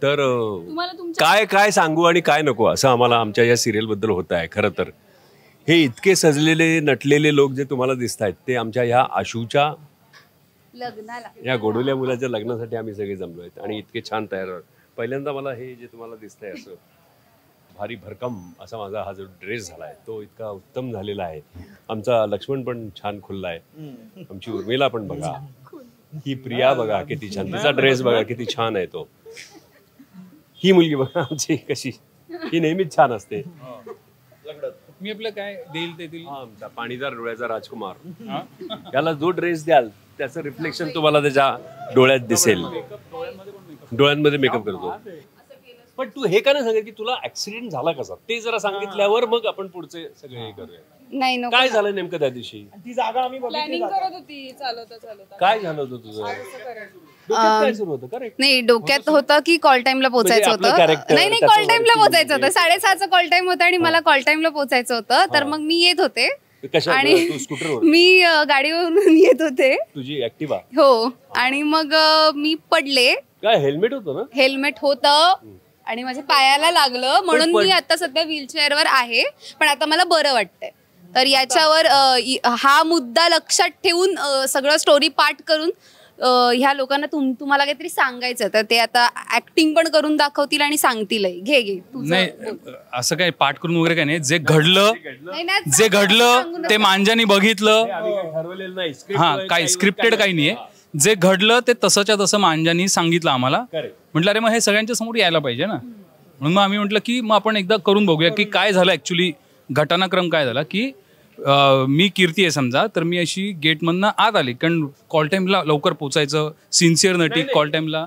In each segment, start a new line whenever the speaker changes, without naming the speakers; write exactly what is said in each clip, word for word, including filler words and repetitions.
तर काय काय सांगू आणि काय नको असं आम्हाला आमच्या या सिरियल बद्दल होत आहे. खरं तर हे इतके सजलेले नटलेले लोक जे तुम्हाला दिसत आहेत ते आमच्या ह्या आशूच्या
लग्नाला,
या गोडुल्या मुलाच्या लग्नासाठी आम्ही सगळे जमलो आहेत आणि इतके छान तयार आहोत. पहिल्यांदा मला हे जे तुम्हाला दिसतंय असं भारी भरकम असा माझा हा जो ड्रेस झाला आहे तो इतका उत्तम झालेला आहे. आमचा लक्ष्मण पण छान खुलला आहे, आमची उर्मिला पण बघा, ही प्रिया बघा किती छान, तिचा ड्रेस बघा किती छान आहे तो, ही मुलगी बघा आमची कशी, ही नेहमीच छान असते.
मी आपलं काय देईल ते देईल.
आमचा पाणीदार डोळ्याचा राजकुमार, याला जो ड्रेस द्याल त्याचं रिफ्लेक्शन तुम्हाला त्याच्या डोळ्यात दिसेल. डोळ्यांमध्ये मेकअप करतो. पण तू हे का नाही सांगत की तुला ऍक्सिडेंट झाला कसा, ते जरा सांगितल्यावर मग आपण पुढचे सगळे हे करूया.
नाही नको.
काय झालं नेमकं त्या दिवशी?
ती जागा आम्ही
प्लॅनिंग करत होती चालवता चालवता.
काय झालं होतं तुझं? डोक्यात काय सुरू होतं? करेक्ट.
नाही, डोक्यात होतं की कॉल टाइमला पोहोचायचं होतं. नाही नाही कॉल टाइमला पोहोचायचं होतं. साडेसहाचा कॉल टाइम होता आणि मला कॉल टाइमला पोहोचायचं होतं. तर मग मी येत होते आणि मी गाडीवरून येत होते.
तुझी ऍक्टिव्हा?
हो. आणि मग मी पडले.
काय हेल्मेट होतं ना?
हेल्मेट होतं आणि माझ्या पायाला लागलं म्हणून मी आता सध्या व्हीलचेअरवर आहे, पण आता मला बरं वाटतंय. तर याच्यावर हा मुद्दा लक्षात ठेवून सगळं स्टोरी पाठ करून ह्या लोकांना तुम तुम्हाला काहीतरी सांगायचं, तर ते आता ऍक्टिंग पण करून दाखवतील आणि सांगतील. घे घे.
नाही असं काही पाठ करून वगैरे काय नाही. जे घडलं जे घडलं ते मांजानी बघितलं. हा, काही स्क्रिप्टेड काही नाहीये. जे घडलं ते तसंच्या तसं मांजानी सांगितलं आम्हाला. म्हटलं अरे मग हे सगळ्यांच्या समोर यायला पाहिजे ना, म्हणून मग आम्ही म्हटलं की मग आपण एकदा करून बघूया की काय झालं ऍक्च्युली. घटनाक्रम काय झाला की मी कीर्ती आहे समजा, तर मी अशी गेटमधनं आत आली कारण कॉल टाइमला लवकर पोचायचं. सिन्सिअर नटी कॉल टाइमला.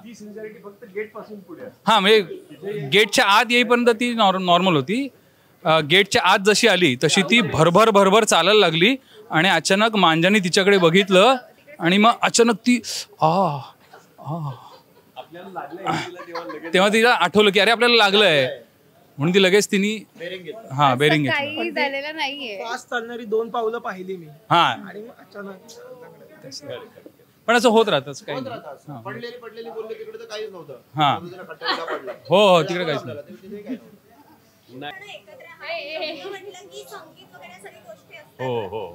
हा म्हणजे गेटच्या आत येईपर्यंत ती नॉर्मल होती. गेटच्या आत जशी आली तशी ती भरभर भरभर चालायला लागली आणि अचानक मांजानी तिच्याकडे बघितलं आणि मग अचानक ती आ आ तेव्हा तिला आठवलं की अरे आपल्याला लागलंय म्हणून ती लगेच तिने हा बेरिंग
काही झालेलं नाहीये.
फास्ट चालणारी दोन पावलं पाहिली मी.
हा
आणि मग अचानक
पण असं होत राहतं काही.
पडलेली पडलेली बोलले तिकडे तर काहीच नव्हतं.
हा हो हो तिकडे काहीच नाही.
हो हो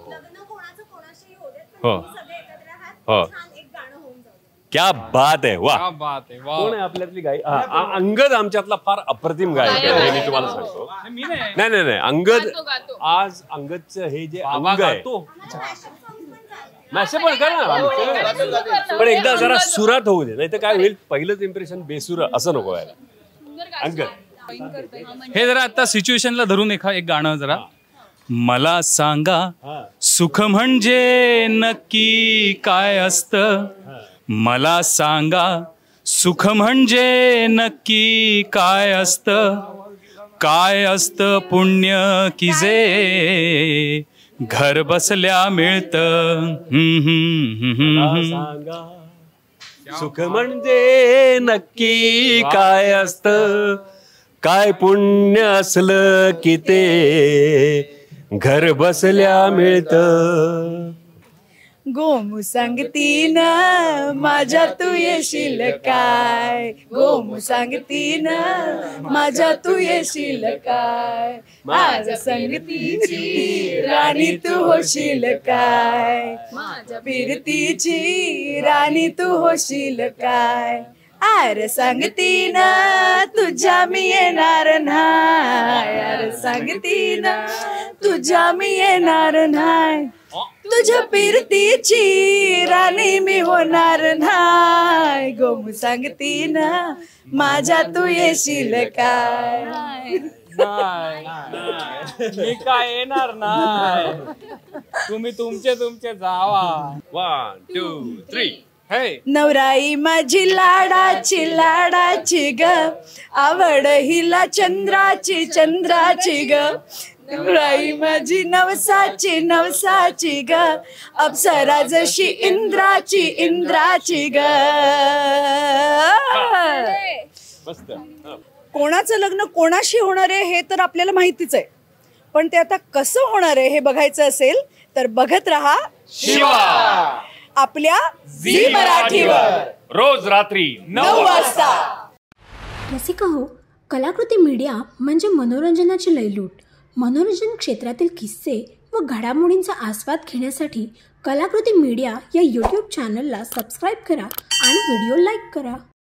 हो
क्या बात आहे. वा,
क्या बात आहे.
कोण आहे आपल्यातली गाय? अंगद आमच्यातला फार अप्रतिम गायक आहे, मी तुम्हाला सांगतो. नाही नाही नाही अंगद, आज अंगदचं हे जे अंग आहे मॅसेज पण कर ना, पण एकदा जरा सुरात होऊ दे, नाही तर काय होईल पहिलंच इम्प्रेशन बेसुर असं नको व्हायला. अंगद
हे जरा आता सिच्युएशनला धरून एखा एक गाणं जरा. मला सांगा सुख म्हणजे नक्की काय असतं, मला सांगा सुख म्हणजे नक्की काय असतं, काय असतं पुण्य की जे घर बसल्या मिळतं.
सांगा सुख म्हणजे नक्की काय असतं, काय पुण्य असलं की ते घर बसल्या मिळतं.
गोमू सांगतीन माझ्या तू येशील काय, गोमू सांगतीन माझ्या तू येशील काय, माझ्या संगतीची राणी तू होशील काय, माझ्या फिरतीची राणी तू होशील काय. आर सांगतीन तुझ्या मी येणार नाही, आर सांगतीन तुझ्या मी येणार नाही, तुझ्या फिरतीची राणी मी होणार नाही, गोमू सांगतीन माझ्या तू येशील काय.
मी काय येणार नाही, तुम्ही तुमचे तुमचे जावा.
One two three.
नवराई माझी लाडाची लाडाची ग, आवड हिला चंद्राची चंद्राची ग, नवराई माझी नवसाची नवसाची ग, अप्सरा जशी इंद्राची इंद्राची ग. कोणाचं लग्न कोणाशी होणार आहे हे तर आपल्याला माहितीच आहे, पण ते आता कसं होणार आहे हे बघायचं असेल तर बघत रहा
शिवा
आपल्या झी मराठीवर
रोज रात्री
नऊ वाजता.
रसिका हो, कलाकृती मीडिया म्हणजे मनोरंजनाची लयलूट. मनोरंजन क्षेत्रातील किस्से व घडामोडींचा आस्वाद घेण्यासाठी कलाकृती मीडिया या यूट्यूब चॅनलला सबस्क्राईब करा आणि व्हिडिओ लाईक करा.